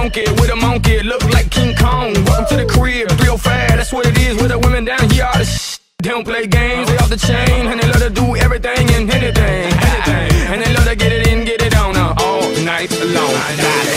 donkey with a monkey, look like King Kong. Welcome to the crib, 305, that's what it is with the women down here. All the shit. They don't play games, they off the chain, and they love to do everything and anything, and they love to get it in, get it on all night long.